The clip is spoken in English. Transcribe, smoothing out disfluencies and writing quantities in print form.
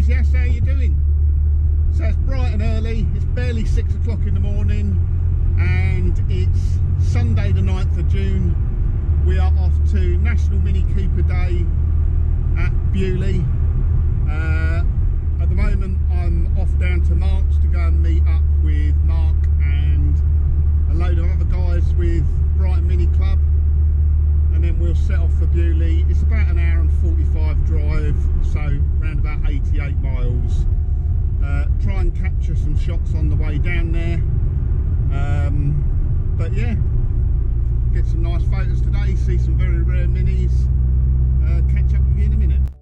enthusiasts, how you doing? So it's bright and early, it's barely 6 o'clock in the morning, and it's Sunday the 9th of June. We are off to National Mini Cooper Day at Beaulieu. At the moment I'm off down to Mark's to go and meet up with Mark and a load of other guys with Brighton Mini Club, and then we'll set off for Beaulieu. It's about an hour and 45 drive, so around about 88 miles. Try and capture some shots on the way down there, but yeah, get some nice photos today, see some very rare minis. Catch up with you in a minute.